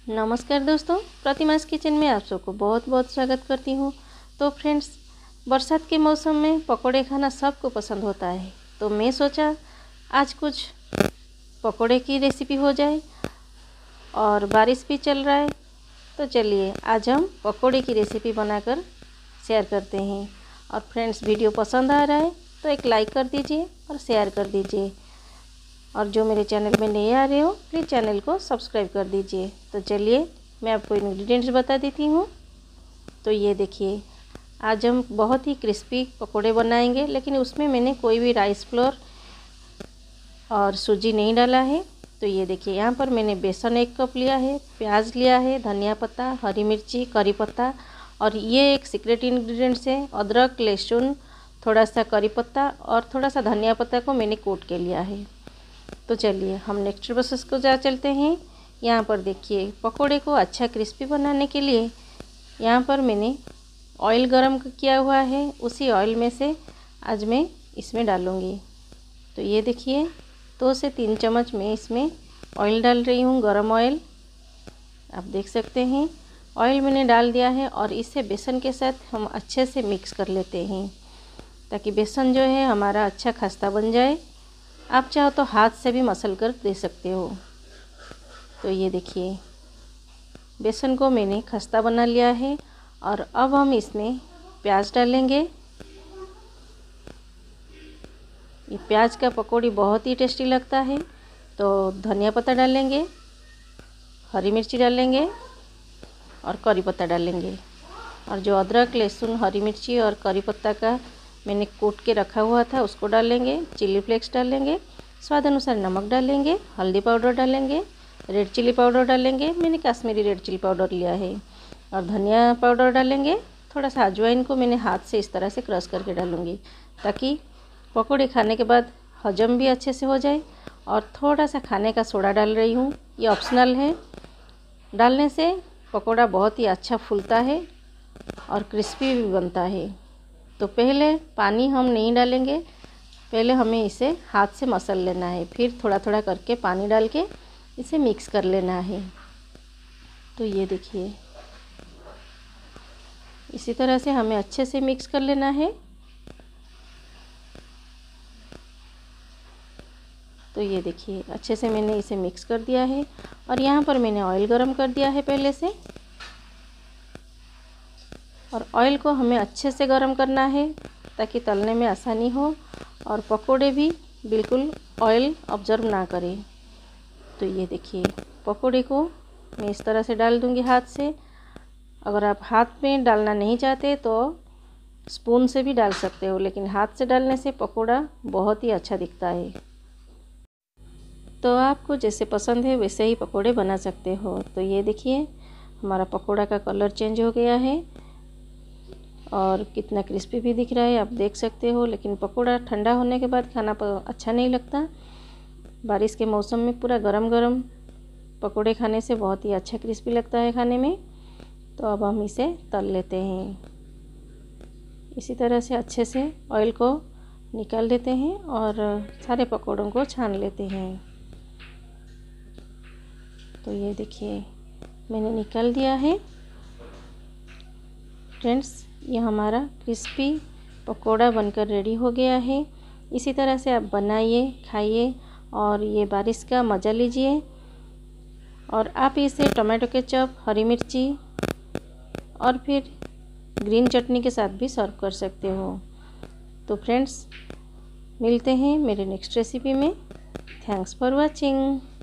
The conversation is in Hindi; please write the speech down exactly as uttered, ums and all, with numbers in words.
नमस्कार दोस्तों, प्रतिमास किचन में आप सबको बहुत बहुत स्वागत करती हूँ। तो फ्रेंड्स, बरसात के मौसम में पकोड़े खाना सबको पसंद होता है, तो मैं सोचा आज कुछ पकोड़े की रेसिपी हो जाए और बारिश भी चल रहा है, तो चलिए आज हम पकोड़े की रेसिपी बनाकर शेयर करते हैं। और फ्रेंड्स, वीडियो पसंद आ रहा है तो एक लाइक कर दीजिए और शेयर कर दीजिए, और जो मेरे चैनल में नए आ रहे हो प्लीज़ चैनल को सब्सक्राइब कर दीजिए। तो चलिए मैं आपको इंग्रेडिएंट्स बता देती हूँ। तो ये देखिए, आज हम बहुत ही क्रिस्पी पकोड़े बनाएंगे, लेकिन उसमें मैंने कोई भी राइस फ्लोर और सूजी नहीं डाला है। तो ये देखिए, यहाँ पर मैंने बेसन एक कप लिया है, प्याज लिया है, धनिया पत्ता, हरी मिर्ची, करी पत्ता, और ये एक सीक्रेट इंग्रेडिएंट्स है अदरक, लहसुन, थोड़ा सा करी पत्ता और थोड़ा सा धनिया पत्ता को मैंने कूट के लिया है। तो चलिए हम नेक्स्ट प्रोसेस को जा चलते हैं। यहाँ पर देखिए, पकोड़े को अच्छा क्रिस्पी बनाने के लिए यहाँ पर मैंने ऑयल गरम किया हुआ है, उसी ऑयल में से आज मैं इसमें डालूँगी। तो ये देखिए, दो से तीन चम्मच मैं इसमें ऑयल डाल रही हूँ, गरम ऑयल। आप देख सकते हैं ऑयल मैंने डाल दिया है, और इसे बेसन के साथ हम अच्छे से मिक्स कर लेते हैं, ताकि बेसन जो है हमारा अच्छा खस्ता बन जाए। आप चाहो तो हाथ से भी मसल कर दे सकते हो। तो ये देखिए, बेसन को मैंने खस्ता बना लिया है, और अब हम इसमें प्याज डालेंगे। ये प्याज का पकौड़ी बहुत ही टेस्टी लगता है। तो धनिया पत्ता डालेंगे, हरी मिर्ची डालेंगे और करी पत्ता डालेंगे, और जो अदरक, लहसुन, हरी मिर्ची और करी पत्ता का मैंने कूट के रखा हुआ था उसको डालेंगे। चिली फ्लेक्स डालेंगे, स्वाद अनुसार नमक डालेंगे, हल्दी पाउडर डालेंगे, रेड चिली पाउडर डालेंगे, मैंने कश्मीरी रेड चिली पाउडर लिया है, और धनिया पाउडर डालेंगे। थोड़ा सा अजवाइन को मैंने हाथ से इस तरह से क्रश करके डालूँगी, ताकि पकौड़े खाने के बाद हजम भी अच्छे से हो जाए। और थोड़ा सा खाने का सोडा डाल रही हूँ, ये ऑप्शनल है। डालने से पकौड़ा बहुत ही अच्छा फूलता है और क्रिस्पी भी बनता है। तो पहले पानी हम नहीं डालेंगे, पहले हमें इसे हाथ से मसल लेना है, फिर थोड़ा थोड़ा करके पानी डाल के इसे मिक्स कर लेना है। तो ये देखिए, इसी तरह से हमें अच्छे से मिक्स कर लेना है। तो ये देखिए, अच्छे से मैंने इसे मिक्स कर दिया है, और यहाँ पर मैंने ऑयल गरम कर दिया है पहले से, और ऑयल को हमें अच्छे से गरम करना है ताकि तलने में आसानी हो और पकोड़े भी बिल्कुल ऑयल ऑब्जर्व ना करें। तो ये देखिए, पकोड़े को मैं इस तरह से डाल दूंगी हाथ से। अगर आप हाथ में डालना नहीं चाहते तो स्पून से भी डाल सकते हो, लेकिन हाथ से डालने से पकोड़ा बहुत ही अच्छा दिखता है। तो आपको जैसे पसंद है वैसे ही पकोड़े बना सकते हो। तो ये देखिए, हमारा पकोड़ा का कलर चेंज हो गया है और कितना क्रिस्पी भी दिख रहा है, आप देख सकते हो। लेकिन पकोड़ा ठंडा होने के बाद खाना अच्छा नहीं लगता। बारिश के मौसम में पूरा गरम गरम पकोड़े खाने से बहुत ही अच्छा क्रिस्पी लगता है खाने में। तो अब हम इसे तल लेते हैं। इसी तरह से अच्छे से ऑयल को निकाल देते हैं और सारे पकोड़ों को छान लेते हैं। तो ये देखिए, मैंने निकाल दिया है। फ्रेंड्स, ये हमारा क्रिस्पी पकोड़ा बनकर रेडी हो गया है। इसी तरह से आप बनाइए, खाइए और ये बारिश का मज़ा लीजिए। और आप इसे टमाटो केचप, हरी मिर्ची और फिर ग्रीन चटनी के साथ भी सर्व कर सकते हो। तो फ्रेंड्स, मिलते हैं मेरे नेक्स्ट रेसिपी में। Thanks for watching.